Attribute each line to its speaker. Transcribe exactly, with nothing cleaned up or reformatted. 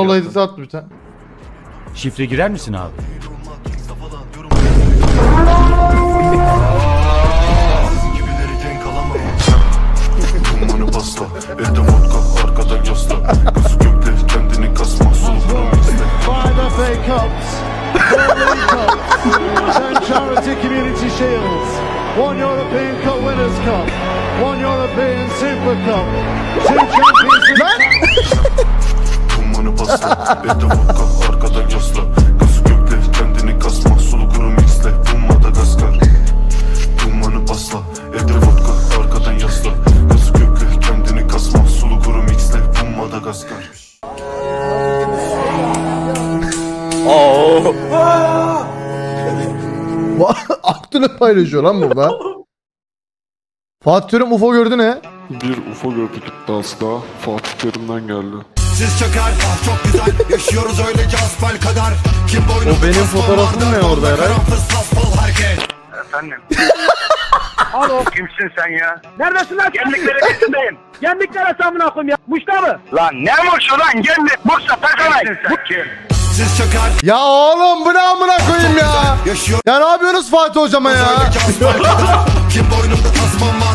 Speaker 1: Allah edisi attı bir tane.
Speaker 2: Şifre girer misin abi?
Speaker 3: Dumanı basla, elde vodka, arkada yasla. Kızı gökte, kendini kasma, sulukunu mixle.
Speaker 4: Five F A Cups, four League Cups, ten Charity Community Shields, one European Cup Winners' Cup, one European Super Cup, two Champions League.
Speaker 3: Dumanı basla, elde vodka, arkada yasla. Kızı gökte, kendini kasma, sulukunu mixle. Bu Madagaskar. Dumanı basla, elde vodka, arkadan yasla. Kızı gökte, kendini kasma, sulukunu mixle. Bu Madagaskar.
Speaker 1: Oo. Aklını paylaşıyor lan burada. Fatih Terim U F O gördü ne?
Speaker 3: Bir U F O gördük iddiası daha Fatih Terim'den geldi.
Speaker 5: Siz çöker, çok güzel yaşıyoruz öylece asfal kadar. Kim boynu
Speaker 1: O benim fotoğrafım ne orada herhalde?
Speaker 6: Efendim. Alo. Kimsin sen ya? Neredesin lan? Gemlikler etkisindeyim. Gemlikler hesabına koyayım ya. Muş'ta mı? Lan ne Muş'u lan? Gemlik, Bursa, Takanay. Kimsin sen? Kim?
Speaker 5: Siz çöker.
Speaker 1: Ya oğlum bu ne amına koyayım ya? Ya ne yapıyorsunuz Fatih hocama ya?
Speaker 5: Kim boynunda tasmam var.